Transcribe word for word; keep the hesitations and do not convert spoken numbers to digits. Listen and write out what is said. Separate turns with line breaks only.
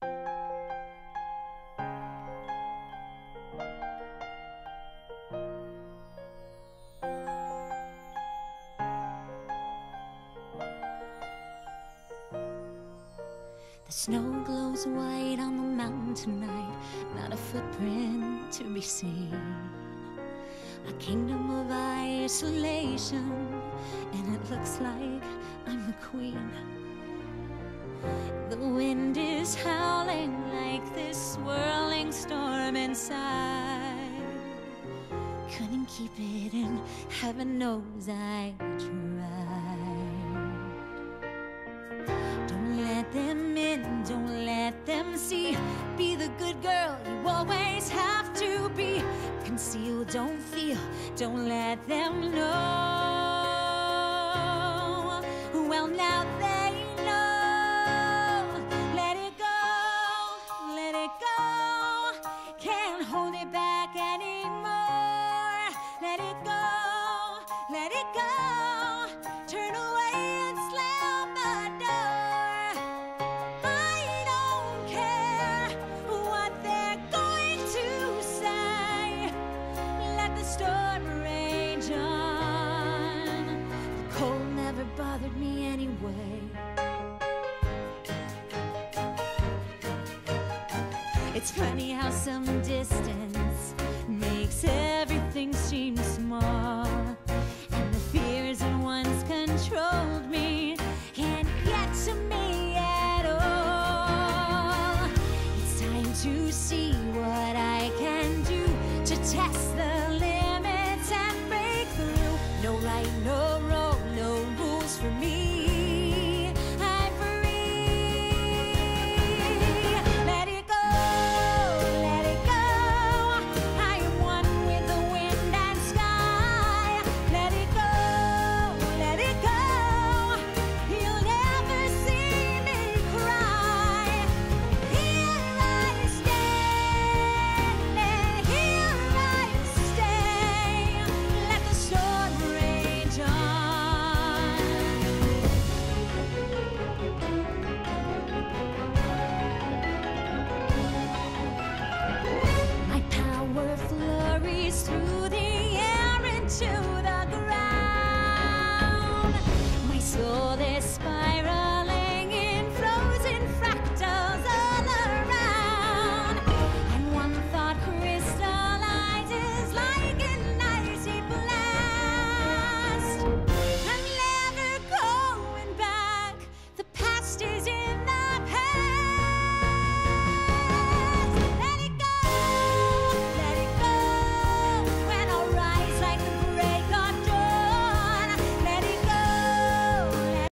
The snow glows white on the mountain tonight, not a footprint to be seen. A kingdom of isolation, and it looks like I'm the queen. The wind is howling like this swirling storm inside. Couldn't keep it in, heaven knows I tried. Don't let them in, don't let them see. Be the good girl you always have to be. Conceal, don't feel, don't let them know. Well, now they know. Let it go, let it go. Can't hold it back anymore. Let it go, let it go. Turn away and slam the door. I don't care what they're going to say. Let the storm rage on. The cold never bothered me anyway. It's funny how some distance makes everything seem small, and the fears in one's control